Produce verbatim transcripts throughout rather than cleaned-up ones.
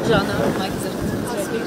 Ժանա, Մայք Զրկացրի։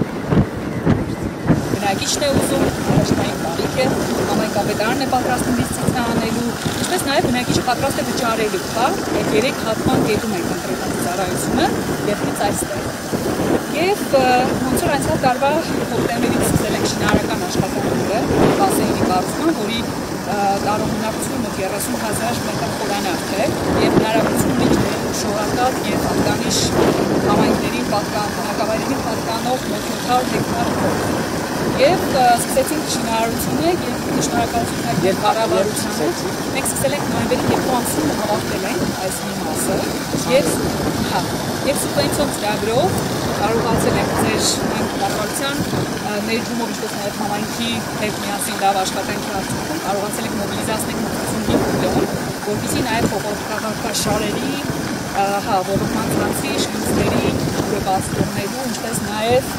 Բնակիչն է ուզում, առաջնային բարիք է, համայնքապետարանն է պատրաստում դիսցիպլինա անելու, ինչպես նաև բնակիչը պատրաստ է վճարելու, հա, այդ երեք հատման կետում է կոնկրետացի ծառայությունը, երբից այստեղ։ Եվ ոնց որ անցյալ տարվա հոկտեմբերից սկսել ենք շինարարական աշխատանքները բազեինի կառուցման, որի տարողունակությունը մոտ երեսուն հազար մետր խորանարդ է եւ հնարավորություն ունի շորակալ եւ արտանիշ համայնքներին բնակավայրերին պատկանող մոտ յոթ հարյուր հեկտար հող։ Եվ սկսեցինք շինարարությունը եւ շնորհակալություն եւ կառավարությանը։ Մենք սկսել ենք նոյեմբերի երկու ամսին հավաքվել ենք այս մի մասը եւ հա եւ սուբվենցիոն ծրագրով կարողացել ենք ձեր կառավարության ներդրումով ինչպես նաև համայնքի հետ միասին լավ աշխատանքի արդյունքում կարողացել ենք մոբիլիզացնել ութսունհինգ միլիոն, որպեսզի նաև փոխհատուցաշարերի, հա, ոռոգման ցանցի, շինությունների ուրվագծումներու, ինչպես նաև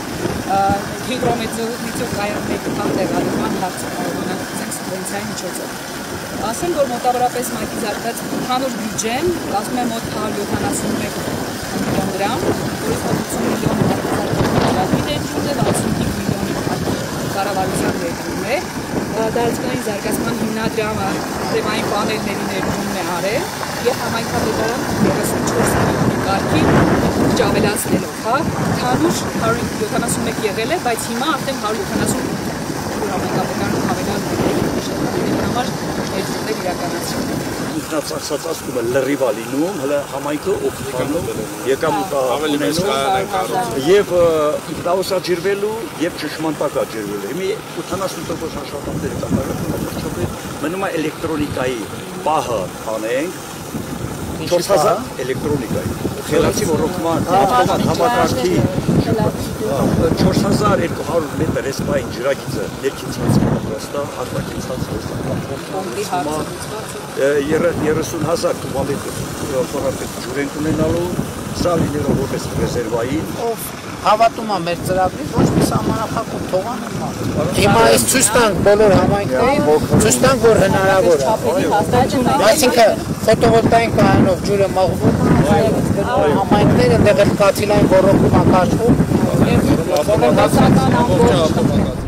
հիդրոմեծոկայանների տեղադրման հարցը կարողանանք ցանց սուբվենցիայի միջոցով։ Ասեմ, որ մոտավորապես Մայքի զարգացած ընդհանուր բյուջեն կազմում է մոտ հարյուր յոթանասունմեկ միլիոն դրամ, որից ութսուն միլիոն ծրագրի ներդրումն է, վաթսունհինգ միլիոնի կառավարության ներդրումն է, տարածքային զարգացման հիմնադրամը թեմային պանելների ներդրումն է արել եւ համայնքապետարան երեսունչորս միլիոնի կարգի ավելացնելով, հա, ընդհանուր հարյուր յոթանասունմեկ եղել է, բայց հիմա արդեն հարյուր յոթանասուն համայնքապետարանը հավելացնել է աշխատանքների համար ներդրումներ իրականացրել։ Ինքնացածացումը լրիվ է լինում, հələ համայնքը օգտվելու եկամուտը ունենալու եւ ինքնաուսաձրվելու եւ ճշմարտակաձրվելու։ Հիմա ութանասուն տոկոս աշխատանքները կատարվում մնում է էլեկտրոնիկայի պահը անենք, չորս հազար էլեկտրոնիկայի, խելացի ոռոգման, ավտոմատ համակարգի չորս հազար երկու հարյուր մետր էսպային ջրագիծը ներքին ցանցի պատրաստա, արտաքին ցանցը երեսուն հազար կուբամետր խորհրդի ջուր ենք ունենալու, սա լինելով որպես ռեզերվային։ Ով հավատում է մեր ծրագրին, ոչ մի սահմանափակում թողանեմ մա։ Հիմա այս ցույց տանք բոլոր համայնքներին, ցույց տանք, որ հնարավոր է։ Այսինքն ֆոտովոլտաիկ պանելով ջուրը մաղվում է, համայնքները այնտեղ էլ կաթիլային ոռոգում ակաշվում եւ բոլոր հասարակական ամբողջ